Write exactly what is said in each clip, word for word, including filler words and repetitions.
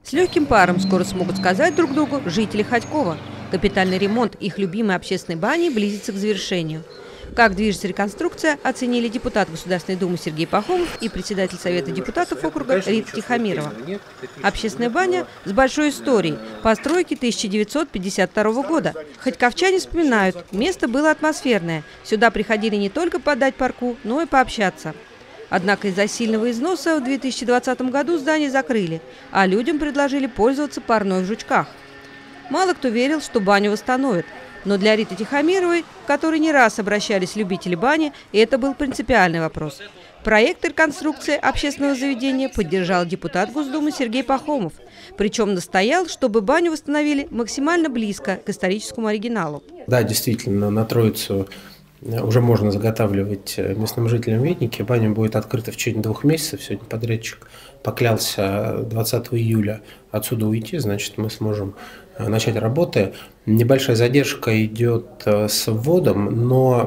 С легким паром скоро смогут сказать друг другу жители Хотькова. Капитальный ремонт их любимой общественной бани близится к завершению. Как движется реконструкция, оценили депутат Государственной Думы Сергей Пахомов и председатель Совета депутатов округа Рита Тихомирова. Общественная баня с большой историей, постройки тысяча девятьсот пятьдесят второго года. Хотьковчане вспоминают, место было атмосферное. Сюда приходили не только подать парку, но и пообщаться. Однако из-за сильного износа в две тысячи двадцатом году здание закрыли, а людям предложили пользоваться парной в Жучках. Мало кто верил, что баню восстановят. Но для Риты Тихомировой, к которой не раз обращались любители бани, это был принципиальный вопрос. Проект реконструкции общественного заведения поддержал депутат Госдумы Сергей Пахомов. Причем настоял, чтобы баню восстановили максимально близко к историческому оригиналу. Да, действительно, на Троицу уже можно заготавливать местным жителям ветники. Баня будет открыта в течение двух месяцев. Сегодня подрядчик поклялся двадцатого июля отсюда уйти, значит, мы сможем начать работы. Небольшая задержка идет с вводом, но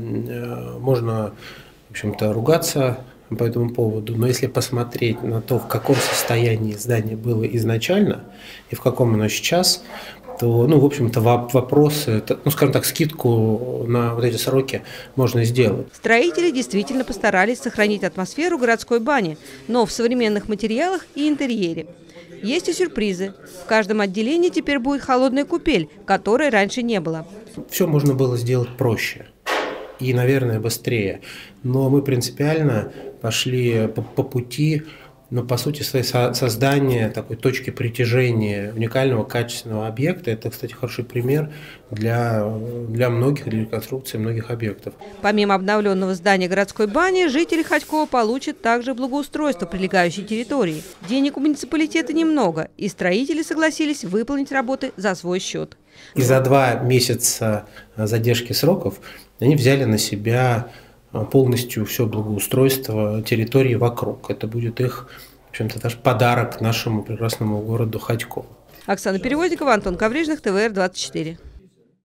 можно, в общем-то, ругаться по этому поводу. Но если посмотреть на то, в каком состоянии здание было изначально и в каком оно сейчас, то, ну, в общем-то, вопросы, ну, скажем так, скидку на вот эти сроки можно сделать. Строители действительно постарались сохранить атмосферу городской бани, но в современных материалах и интерьере. Есть и сюрпризы. В каждом отделении теперь будет холодная купель, которой раньше не было. Все можно было сделать проще и, наверное, быстрее. Но мы принципиально пошли по, по пути, но по сути создания такой точки притяжения уникального качественного объекта. Это, кстати, хороший пример для, для многих, для реконструкции многих объектов. Помимо обновленного здания городской бани, жители Хотькова получат также благоустройство прилегающей территории. Денег у муниципалитета немного, и строители согласились выполнить работы за свой счет. И за два месяца задержки сроков они взяли на себя полностью все благоустройство территории вокруг. Это будет их, в общем-то, даже подарок нашему прекрасному городу Хотькову. Оксана Перевозникова, Антон Коврижных, тэ вэ эр двадцать четыре.